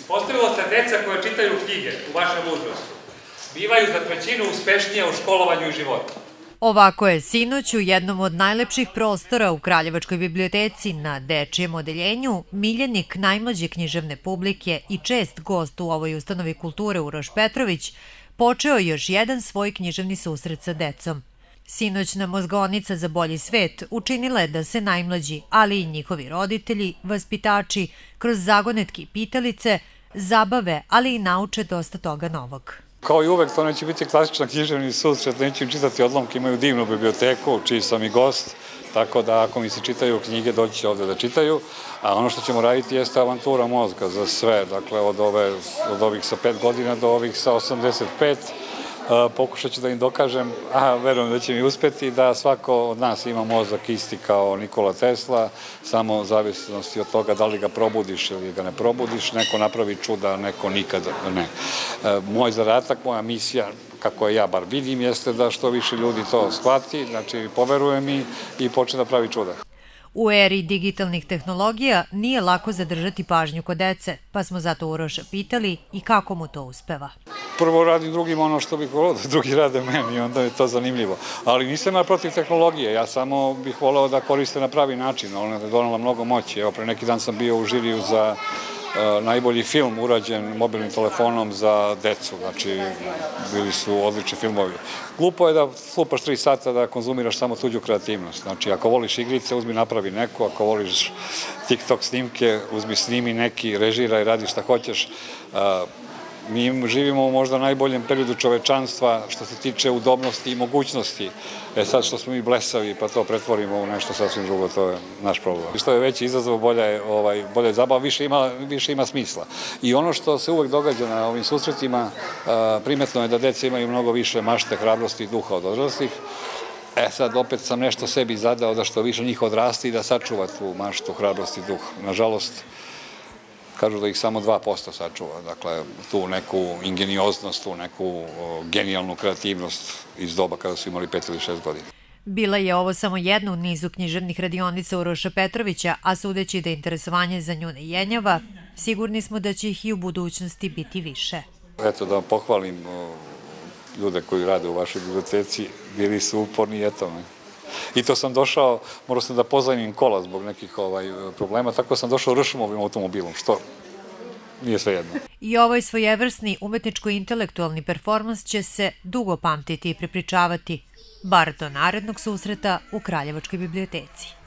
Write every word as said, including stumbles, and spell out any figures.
Ispostavilo se deca koja čitaju knjige u vašem uzrastu bivaju za trećinu uspešnija u školovanju i životu. Ovako je sinoć u jednom od najlepših prostora u Kraljevačkoj biblioteci na dečijem odeljenju miljenik najmlađe književne publike i čest gost u ovoj ustanovi kulture Uroš Petrović počeo još jedan svoj književni susret sa decom. Sinoćna mozgonica za bolji svet učinila je da se najmlađi, ali i njihovi roditelji, vaspitači, kroz zagonetke i pitalice zabave, ali i nauče dosta toga novog. Kao i uvek, to neće biti klasičan književni susret, neću im čitati odlomke, imaju divnu biblioteku, čiji sam i gost, tako da ako mi se čitaju knjige, doći će ovde da čitaju, a ono što ćemo raditi jeste avantura mozga za sve, dakle od, ove, od ovih sa pet godina do ovih sa osamdeset pet, pokušat ću da im dokažem, a verujem da će mi uspeti, da svako od nas ima mozak isti kao Nikola Tesla, samo zavisnosti od toga da li ga probudiš ili ga ne probudiš, neko napravi čuda, neko nikada ne. Moj zadatak, moja misija, kako je ja bar vidim, jeste da što više ljudi to shvati, znači poveruje mi i počne da pravi čuda. U eri digitalnih tehnologija nije lako zadržati pažnju kod dece, pa smo zato Uroša pitali i kako mu to uspeva. Prvo radim drugim ono što bih volao da drugi rade meni i onda je to zanimljivo. Ali nisam ja protiv tehnologije, ja samo bih volao da koriste na pravi način, ona je donela mnogo moći. Evo, pre neki dan sam bio u žiriju za najbolji film urađen mobilnim telefonom za decu, znači bili su odlični filmovi. Glupo je da slupaš tri sata da konzumiraš samo tuđu kreativnost, znači ako voliš igrice, uzmi napravi neku, ako voliš TikTok snimke, uzmi snimi neki, režiraj, radi šta hoćeš. Mi živimo u možda najboljem periodu čovečanstva što se tiče udobnosti i mogućnosti. E sad što smo mi blesavi pa to pretvorimo u nešto sasvim drugo, to je naš problem. Što je veći izazov, bolja je, ovaj, bolja je zabava, više ima, više ima smisla. I ono što se uvek događa na ovim susretima, a, primetno je da deca imaju mnogo više mašte, hrabrosti i duha od odraslih. E sad opet sam nešto sebi zadao da što više njih odrasti i da sačuva tu maštu, hrabrost i duh. Nažalost, kažu da ih samo dva posto sačuva, dakle, tu neku ingenioznost, tu neku genijalnu kreativnost iz doba kada su imali pet ili šest godina. Bila je ovo samo jedna u nizu književnih radionica Uroša Petrovića, a sudeći da interesovanje za nju ne jenjava, sigurni smo da će ih i u budućnosti biti više. Eto, da vam pohvalim ljude koji rade u vašoj biblioteci, bili su uporni i eto me. I to sam došao, morao sam da pozajmim kola zbog nekih problema, tako sam došao ršumovim automobilom, što nije sve jedno. I ovaj svojevrsni umetničko-intelektualni performans će se dugo pamtiti i prepričavati, bar do narednog susreta u Kraljevačkoj biblioteci.